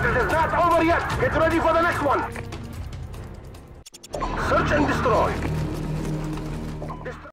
It is not over yet. Get ready for the next one. Search and destroy.